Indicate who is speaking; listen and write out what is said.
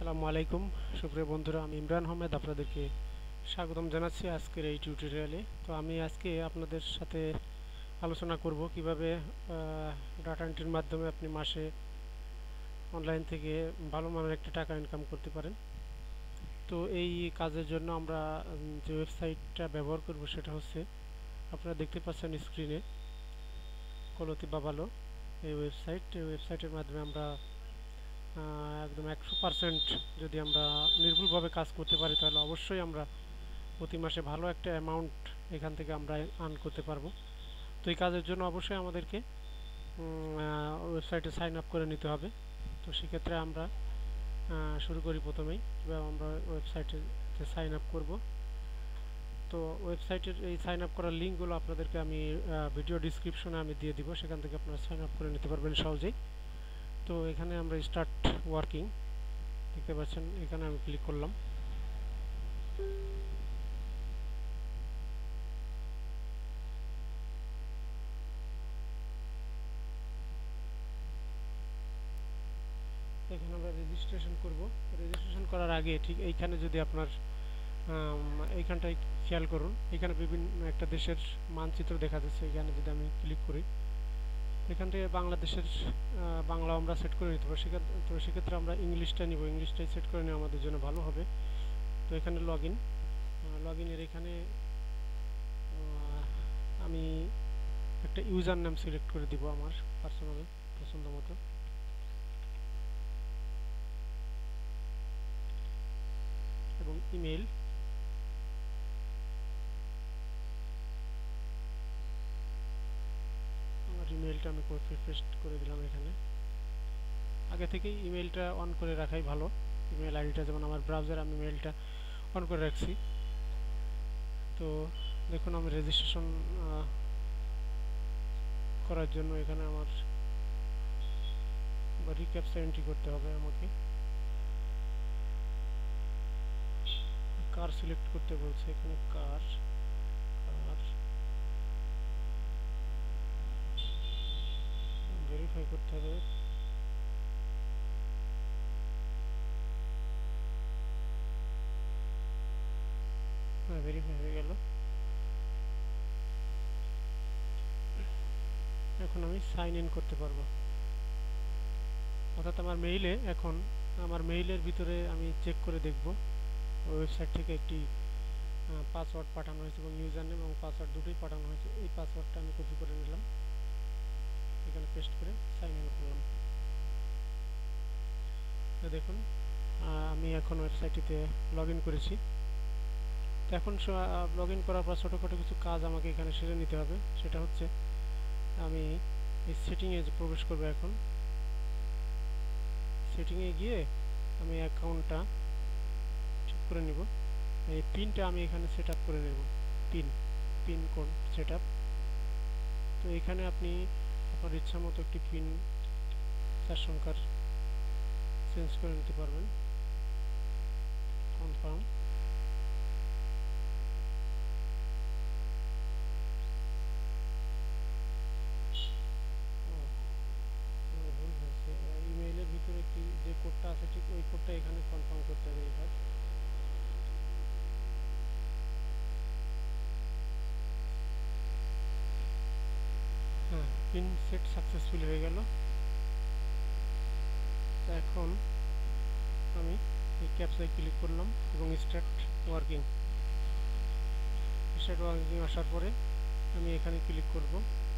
Speaker 1: আসসালামু আলাইকুম সুপ্রিয় বন্ধুরা, আমি ইমরান আহমেদ আপনাদেরকে স্বাগতম জানাচ্ছি আজকের এই টিউটোরিয়ালে। তো আমি আজকে আপনাদের সাথে আলোচনা করব কিভাবে ডাটা এন্ট্রির মাধ্যমে আপনি মাসে অনলাইন থেকে ভালো মানের একটা টাকা ইনকাম করতে পারেন। তো এই কাজের জন্য আমরা যে ওয়েবসাইটটা ব্যবহার করব সেটা হচ্ছে, আপনারা দেখতে পাচ্ছেন স্ক্রিনে, কলতি বাবালো এই ওয়েবসাইটের মাধ্যমে আমরা একদম 100% যদি আমরা নির্ভুলভাবে কাজ করতে পারি, তাহলে অবশ্যই আমরা প্রতি মাসে ভালো একটা অ্যামাউন্ট এখান থেকে আমরা আর্ন করতে পারবো। তো এই কাজের জন্য অবশ্যই আমাদেরকে ওয়েবসাইটে সাইন আপ করে নিতে হবে। তো সেক্ষেত্রে আমরা শুরু করি প্রথমেই কীভাবে আমরা ওয়েবসাইটে সাইন আপ করব। তো ওয়েবসাইটের এই সাইন আপ করার লিঙ্কগুলো আপনাদেরকে আমি ভিডিও ডিসক্রিপশনে আমি দিয়ে দিব, সেখান থেকে আপনারা সাইন আপ করে নিতে পারবেন সহজেই। তো এখানে আমরা স্টার্ট ওয়ার্কিং দেখতে পাচ্ছেন, এখানে আমি ক্লিক করলাম। এখানে আমরা রেজিস্ট্রেশন করব। রেজিস্ট্রেশন করার আগে ঠিক এইখানে যদি আপনার এইখানটায় খেয়াল করুন, এখানে বিভিন্ন একটা দেশের মানচিত্র দেখা যাচ্ছে। এখানে যদি আমি ক্লিক করি, এখান থেকে বাংলাদেশের বাংলা আমরা সেট করে নিতে পারি। তো সেক্ষেত্রে আমরা ইংলিশটা নিব, ইংলিশটাই সেট করে নেওয়া আমাদের জন্য ভালো হবে। তো এখানে লগ ইনের এখানে আমি একটা ইউজার নেম সিলেক্ট করে দিব আমার পার্সোনাল পছন্দ মতো। এবং ইমেল, আমার ইমেলটা আমি পেস্ট করে দিলাম এখানে। আগে থেকেই ইমেলটা অন করে রাখাই ভালো। ইমেল আইডিটা, যেমন আমার ব্রাউজার আমি ইমেলটা অন করে রাখছি। তো দেখুন, আমি রেজিস্ট্রেশন করার জন্য এখানে আমার রিক্যাপচা এন্ট্রি করতে হবে। আমাকে কার সিলেক্ট করতে বলছে, এখানে কার ভেরিফাই করতে হবে। হ্যাঁ, ভেরিফাই হয়ে গেল। এখন আমি সাইন ইন করতে পারবো, অর্থাৎ আমার মেইলে, এখন আমার মেইলের ভিতরে আমি চেক করে দেখব ওয়েবসাইট থেকে একটি পাসওয়ার্ড পাঠানো হয়েছে, এবং ইউজার নেম এবং পাসওয়ার্ড দুটোই পাঠানো হয়েছে। এই পাসওয়ার্ডটা আমি কপি করে নিলাম, এখানে পেস্ট করে সাইন ইন করলাম। তো দেখুন, আমি এখন ওয়েবসাইটটিতে লগ ইন করেছি। তো এখন লগ ইন করার পর ছোটোখাটো কিছু কাজ আমাকে এখানে সেরে নিতে হবে। সেটা হচ্ছে, আমি এই সেটিংয়ে প্রবেশ করব। এখন সেটিংয়ে গিয়ে আমি অ্যাকাউন্টটা ঠিক করে নিব। এই পিনটা আমি এখানে সেট আপ করে নেব, পিন কোড সেট আপ। তো এখানে আপনি আপনার ইচ্ছা মতো একটি পিন 4 সংখ্যার চেঞ্জ করে নিতে পারবেন। কনফার্ম। ইমেইলের ভিতরে কি যে কোডটা আছে, ঠিক ওই কোডটা এখানে কনফার্ম করতে হবে। এবার হ্যাঁ, পিন সেট সাকসেসফুল হয়ে গেল। এখন আমি এই ক্যাপচায় ক্লিক করলাম এবং স্টার্ট ওয়ার্কিং আসার পরে আমি এখানে ক্লিক করব।